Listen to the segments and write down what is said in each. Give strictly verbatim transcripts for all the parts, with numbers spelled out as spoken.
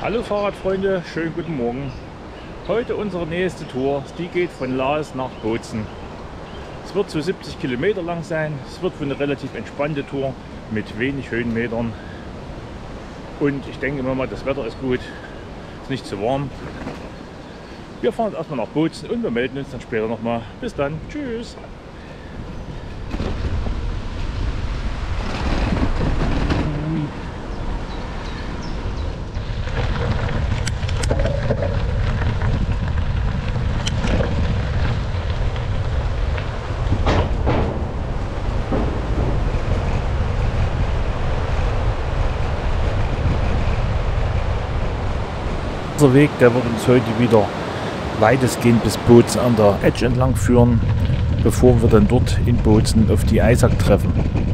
Hallo Fahrradfreunde, schönen guten Morgen. Heute unsere nächste Tour, die geht von Laas nach Bozen. Es wird so siebzig Kilometer lang sein. Es wird wohl eine relativ entspannte Tour mit wenig Höhenmetern. Und ich denke mal, das Wetter ist gut, ist nicht zu warm. Wir fahren jetzt erstmal nach Bozen und wir melden uns dann später nochmal. Bis dann, tschüss! Unser Weg, der wird uns heute wieder weitestgehend bis Bozen an der Etsch entlang führen, bevor wir dann dort in Bozen auf die Eisack treffen.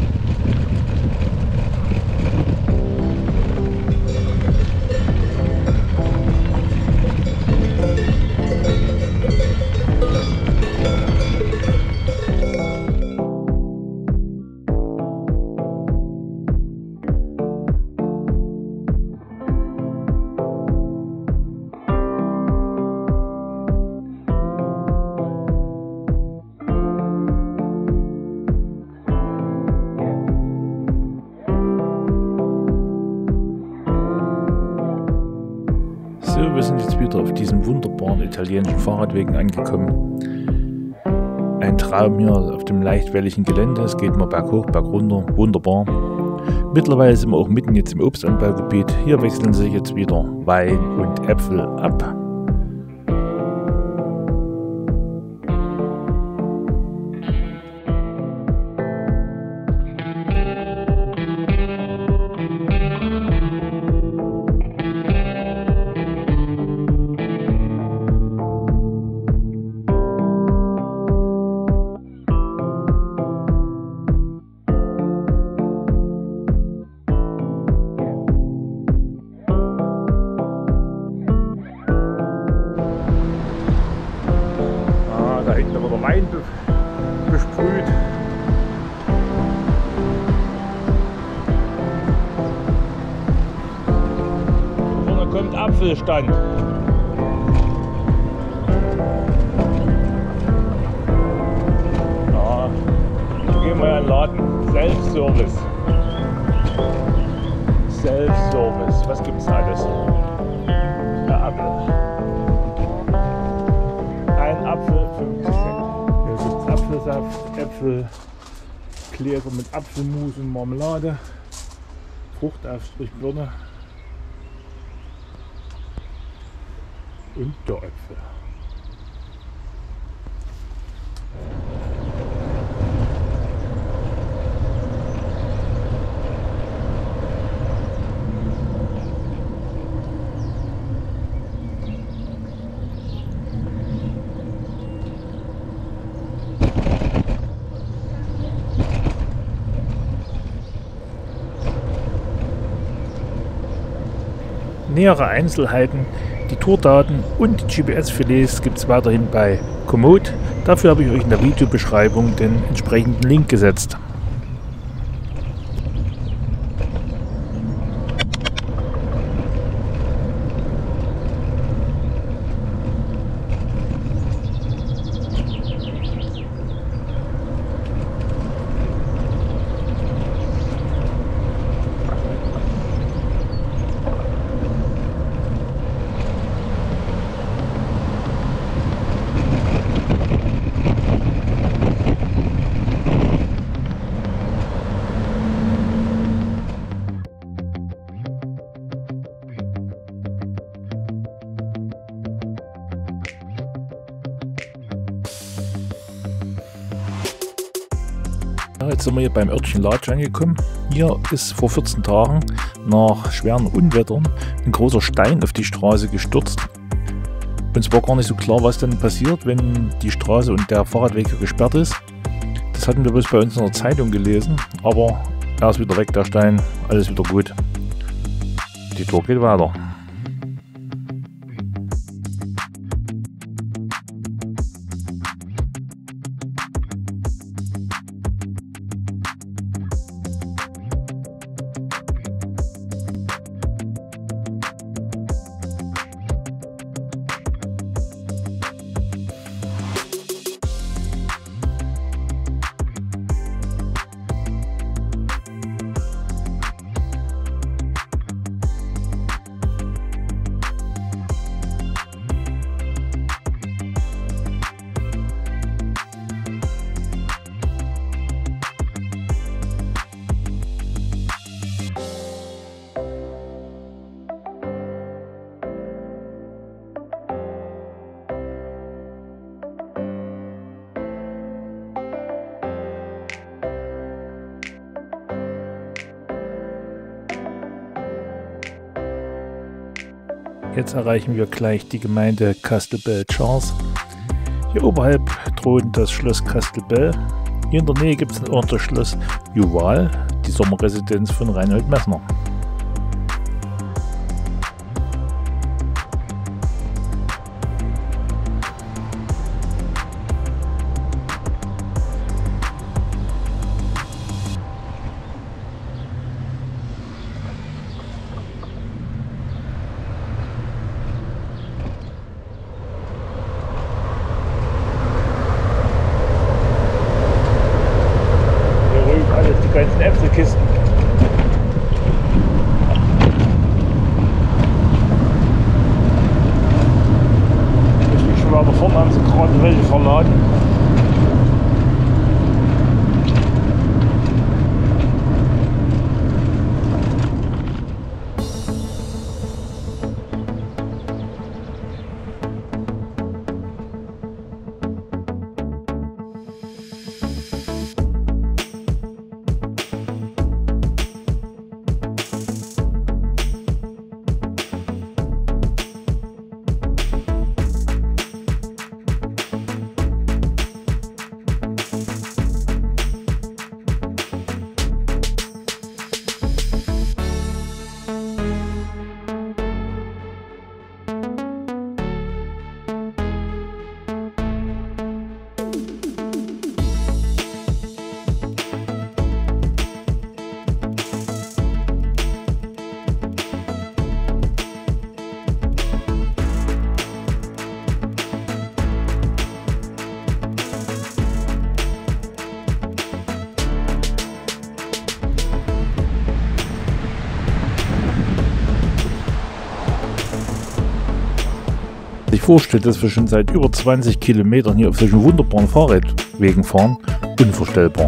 So, wir sind jetzt wieder auf diesen wunderbaren italienischen Fahrradwegen angekommen. Ein Traum hier auf dem leicht welligen Gelände. Es geht mal berghoch, bergunter, wunderbar. Mittlerweile sind wir auch mitten jetzt im Obstanbaugebiet. Hier wechseln sich jetzt wieder Wein und Äpfel ab. Da hinten wird der Main besprüht. Vorne kommt Apfelstand. Ja, gehen wir ja in den Laden. Self-Service. Self-Service. Was gibt's alles? Der Apfel. Ein Apfel, fünfzig Cent. Hier gibt es Apfelsaft, Äpfelkläger mit Apfelmus und Marmelade, Fruchtaufstrich, Birne und der Äpfel. Nähere Einzelheiten, die Tourdaten und die G P S-Filets gibt es weiterhin bei Komoot. Dafür habe ich euch in der Videobeschreibung den entsprechenden Link gesetzt. Jetzt sind wir hier beim Örtchen Latsch angekommen. Hier ist vor vierzehn Tagen nach schweren Unwettern ein großer Stein auf die Straße gestürzt. Uns war gar nicht so klar, was dann passiert, wenn die Straße und der Fahrradweg gesperrt ist. Das hatten wir bloß bei uns in der Zeitung gelesen, aber er ist wieder weg, der Stein, alles wieder gut. Die Tour geht weiter. Jetzt erreichen wir gleich die Gemeinde Castelbell-Charles. Hier oberhalb thront das Schloss Castelbell. Hier in der Nähe gibt es auch das Schloss Juval, die Sommerresidenz von Reinhold Messner. Die ganzen Äpfelkisten. Ich bin schon mal da vorne, haben sie gerade welche verladen. Sich vorstellt, dass wir schon seit über zwanzig Kilometern hier auf solchen wunderbaren Fahrradwegen fahren, unvorstellbar.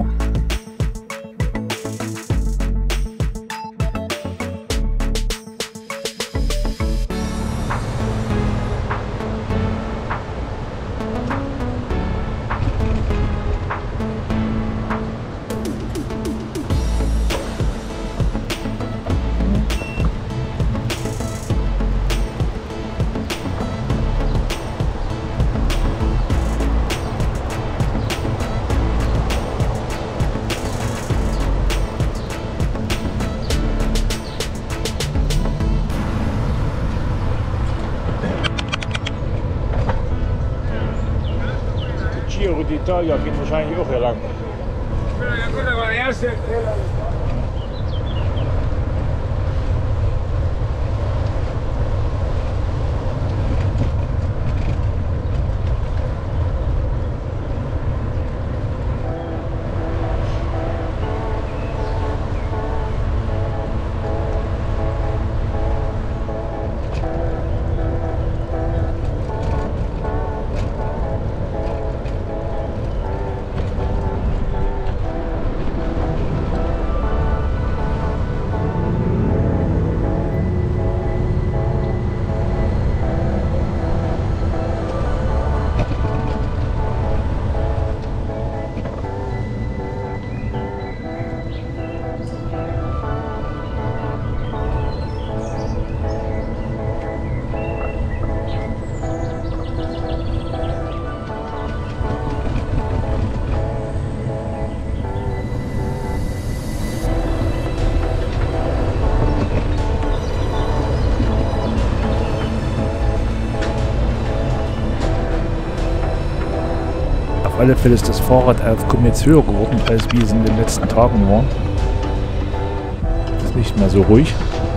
Giro d'Italia geht wahrscheinlich auch hier lang. Auf alle Fälle ist das Fahrradaufkommen jetzt höher geworden, als wie es in den letzten Tagen war. Es ist nicht mehr so ruhig.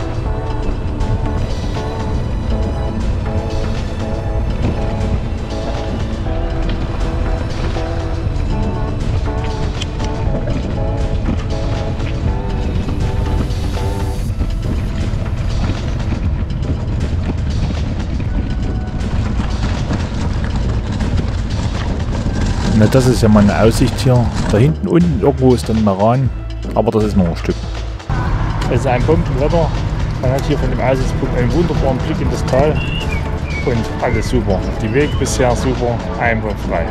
Na, das ist ja mal eine Aussicht hier. Da hinten unten irgendwo ist dann Meran, aber das ist noch ein Stück. Es ist ein Bombenwetter. Man hat hier von dem Aussichtspunkt einen wunderbaren Blick in das Tal und alles super. Die Wege bisher super, einwandfrei.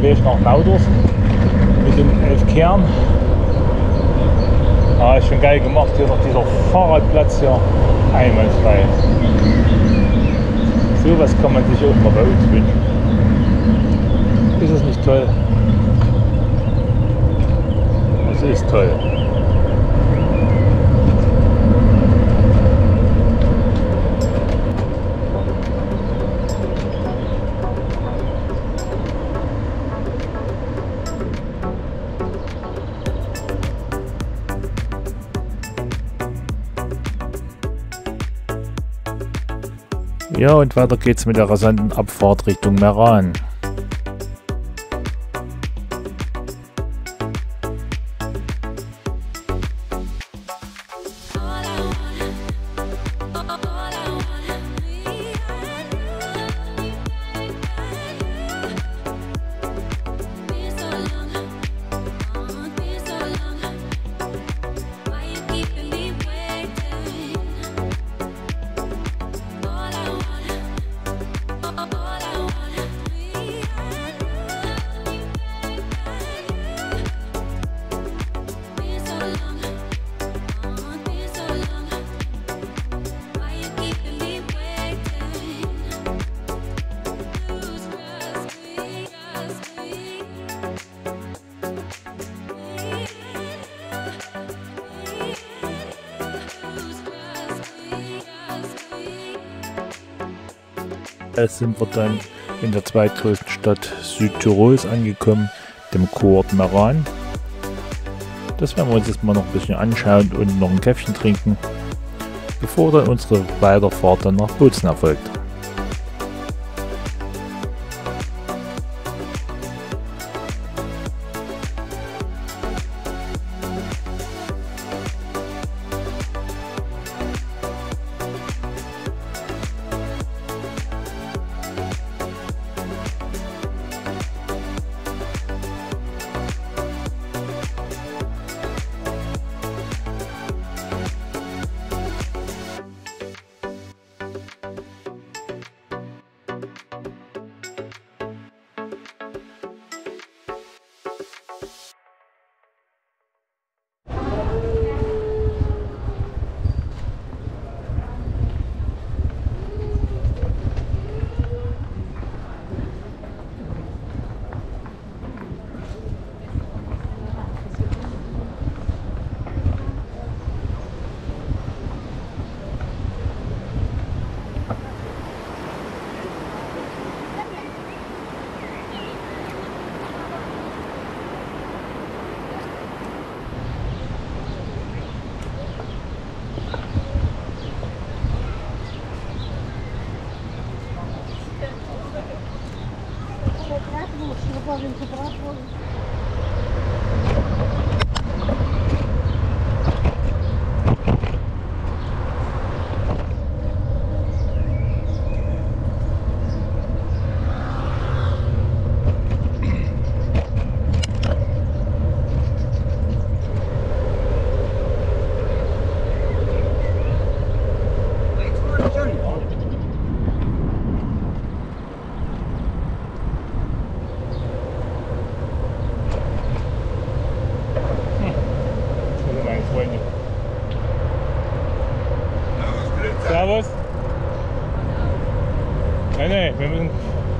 gleich nach Naudorf mit den elf Kehren. Ah, ist schon geil gemacht, hier noch dieser Fahrradplatz hier, einwandfrei. So was kann man sich auch mal bei uns wünschen. Ist es nicht toll? Es ist toll. Ja, und weiter geht's mit der rasanten Abfahrt Richtung Meran. Jetzt sind wir dann in der zweitgrößten Stadt Südtirols angekommen, dem Kurort Meran. Das werden wir uns jetzt mal noch ein bisschen anschauen und noch ein Käffchen trinken, bevor dann unsere Weiterfahrt dann nach Bozen erfolgt. Servus. Nein, nein, wir müssen.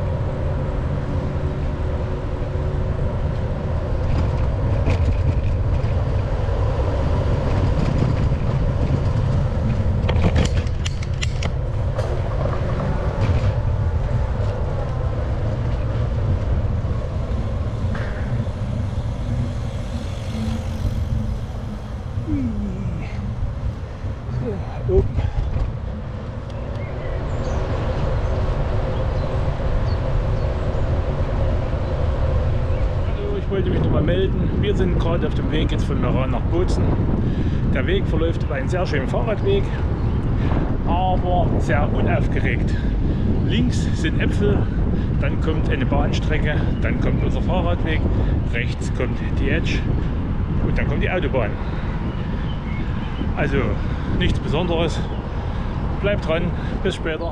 So, ich wollte mich noch mal melden. Wir sind gerade auf dem Weg jetzt von Meran nach Bozen. Der Weg verläuft über einen sehr schönen Fahrradweg, aber sehr unaufgeregt. Links sind Äpfel, dann kommt eine Bahnstrecke, dann kommt unser Fahrradweg, rechts kommt die Edge und dann kommt die Autobahn. Also nichts Besonderes. Bleibt dran, bis später.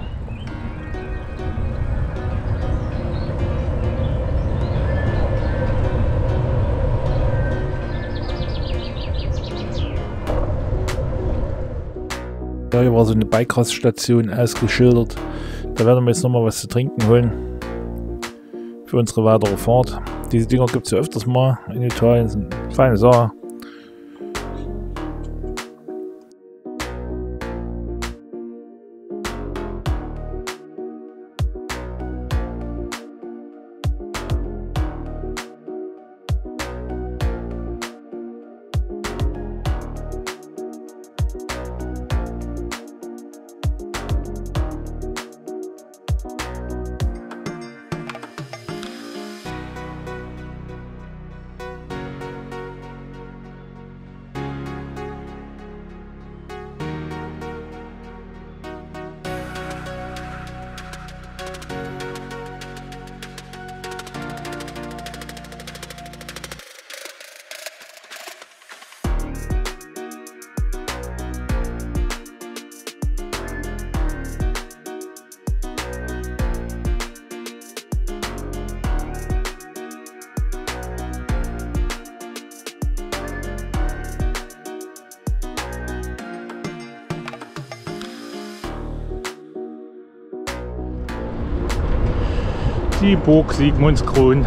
Ja, hier war so eine Beikraststation ausgeschildert. Da werden wir jetzt nochmal was zu trinken holen für unsere weitere Fahrt. Diese Dinger gibt es ja öfters mal in Italien, sind eine feine Sache. Die Burg Sigmundskron.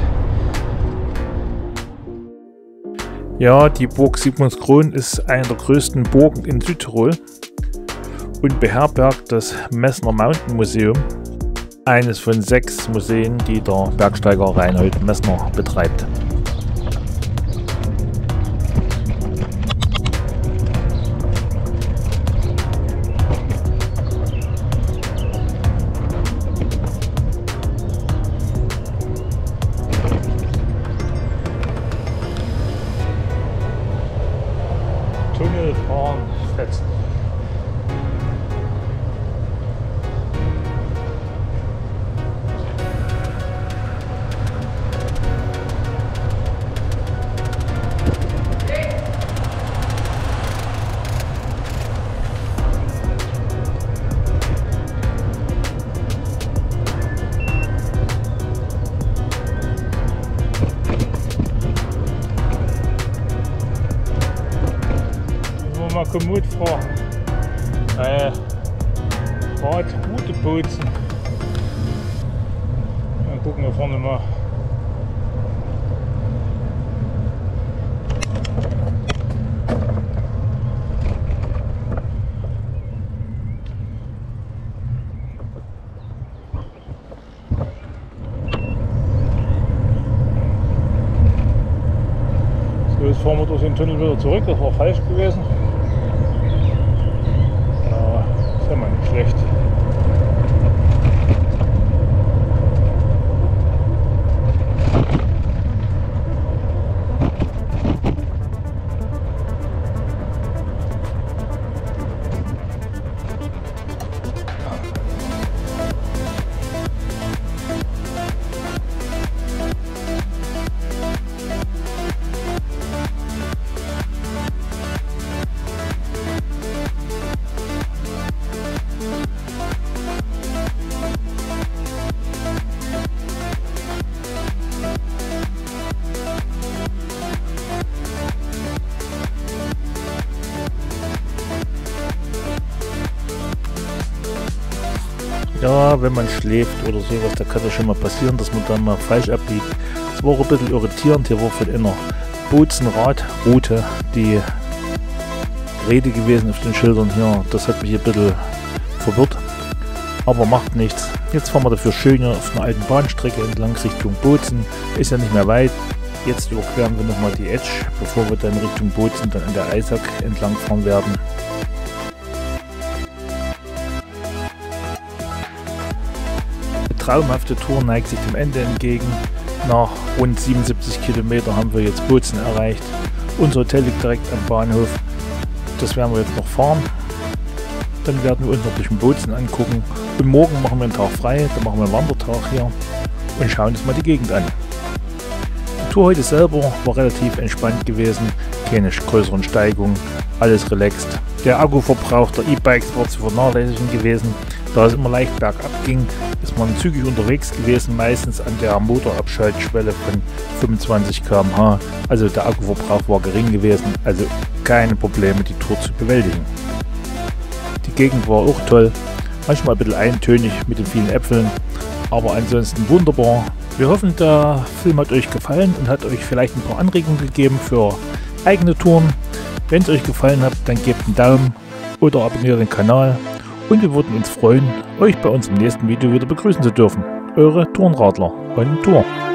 Ja, die Burg Sigmundskron ist eine der größten Burgen in Südtirol und beherbergt das Messner Mountain Museum, eines von sechs Museen, die der Bergsteiger Reinhold Messner betreibt. Tunnel fahren, fetzen. Mal Kommod fahren. Äh, Radroute Bozen. Dann gucken wir vorne mal. So, jetzt fahren wir durch den Tunnel wieder zurück. Das war falsch gewesen. Ist ja mal nicht schlecht. Ja, wenn man schläft oder sowas, da kann das schon mal passieren, dass man dann mal falsch abbiegt. Es war ein bisschen irritierend, hier war von einer Bozen-Radroute die Rede gewesen auf den Schildern hier. Das hat mich ein bisschen verwirrt, aber macht nichts. Jetzt fahren wir dafür schön hier auf einer alten Bahnstrecke entlang Richtung Bozen. Ist ja nicht mehr weit. Jetzt überqueren wir nochmal die Etsch, bevor wir dann Richtung Bozen dann an der Eisack entlang fahren werden. Traumhafte Tour neigt sich dem Ende entgegen. Nach rund siebenundsiebzig Kilometer haben wir jetzt Bozen erreicht. Unser Hotel liegt direkt am Bahnhof. Das werden wir jetzt noch fahren. Dann werden wir uns noch durch den Bozen angucken. Und morgen machen wir einen Tag frei. Dann machen wir einen Wandertag hier und schauen uns mal die Gegend an. Die Tour heute selber war relativ entspannt gewesen. Keine größeren Steigungen. Alles relaxed. Der Akkuverbrauch der E-Bikes war zu vernachlässigen gewesen. Da es immer leicht bergab ging, ist man zügig unterwegs gewesen, meistens an der Motorabschaltschwelle von fünfundzwanzig Kilometer pro Stunde. Also der Akkuverbrauch war gering gewesen, also keine Probleme, die Tour zu bewältigen. Die Gegend war auch toll. Manchmal ein bisschen eintönig mit den vielen Äpfeln, aber ansonsten wunderbar. Wir hoffen, der Film hat euch gefallen und hat euch vielleicht ein paar Anregungen gegeben für eigene Touren. Wenn es euch gefallen hat, dann gebt einen Daumen oder abonniert den Kanal und wir würden uns freuen, euch bei unserem nächsten Video wieder begrüßen zu dürfen. Eure Tourenradler on Tour.